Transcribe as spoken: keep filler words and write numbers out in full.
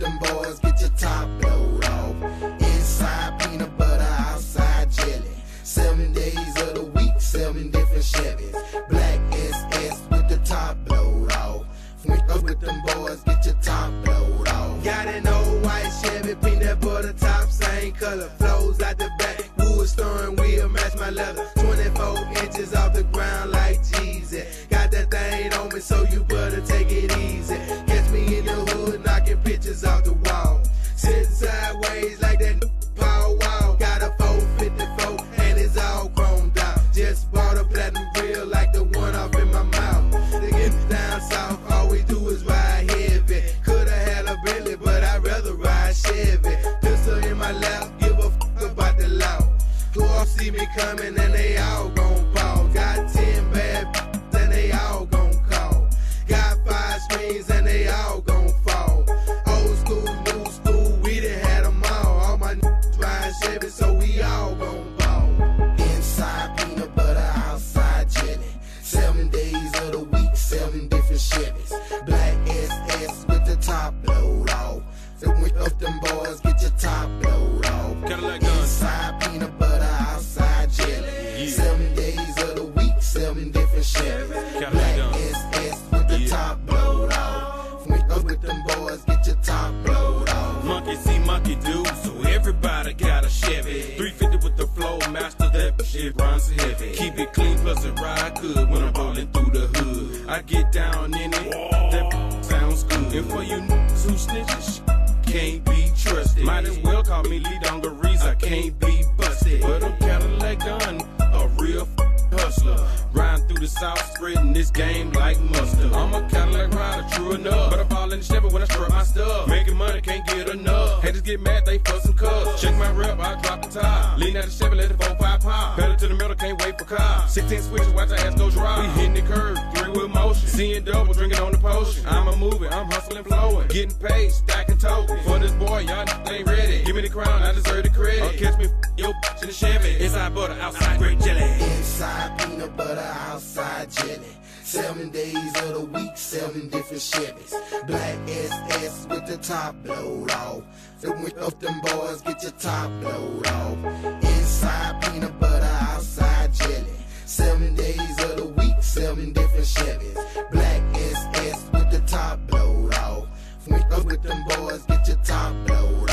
them boys, get your top blowed off. Inside peanut butter, outside jelly. Seven days of the week, seven different Chevys. Black S S with the top blowed off. With them boys, get your top blowed off. Got an old white Chevy, peanut butter top, same color. Flows out the back, wood steering wheel, match my leather. twenty-four inches off the ground like Jeezy. Got that thing on me, so you better take it easy. Catch me in the hood, knocking pictures off the wall. Sitting sideways like that power wall. Got a four fifty-four, and it's all chromed out. Just bought a platinum grill like the one off in my mouth. They get down south, all we do is ride heavy. Coulda had a Bentley, but I'd rather ride Chevy. Pistol in my lap, give a fuck about the law. Who all see me coming and they all gon' fall. Got ten bad and they all gon' call. Got five screens and they all gon' fall. Old school, new school, we done had them all. All my niggas ride Chevy, so we all gon' ball. Inside peanut butter, outside jelly. Seven days of the week, seven different Chevys. Black S S with the top blowed off. So with up them boys, get your top blowed off. Inside peanut butter, outside jelly. Yeah. Seven days of the week, seven different Chevys. Black S S with the yeah. top blowed off. With up with them boys, get your top blowed off. Monkey see, monkey do, so everybody got a Chevy. three fifty with the flow, master that shit runs heavy. Keep it clean plus it ride good when I'm rolling through the hood. I get down in it, that sounds good. And for you niggas who snitches, can't be trusted. Might as well call me Lee Dungarees, I can't be busted. But I'm Cadillac done, a real hustler. Riding through the south, spreading this game like mustard. I'm a Cadillac rider, true enough. But I fall in the Chevy when I strut my stuff. Making money, can't get enough. Haters get mad, they fuss some cubs. Check my rep, I drop the top. Lean out the Chevy, let the four five pop. Pedal to the middle, can't wait for cars. sixteen switches, watch our ass go dry. We hitting the curve, three wheel motion. Seeing double, drinking on the potion. I'm a movie, I'm hustling, flowing. Getting paid, stacking tokens. For this boy, y'all ain't ready. Give me the crown, I deserve the credit. Or catch me, yo, in the Chevy. Inside butter, outside grape jelly. Inside peanut butter, outside jelly. Seven days of the week, seven different Chevys. Black S S with the top blowed off. So with up them boys, get your top blowed off. Inside peanut butter, outside jelly. Seven days of the week, seven different Chevys. Black S S with the top blowed off. With up with them boys, get your top blowed off.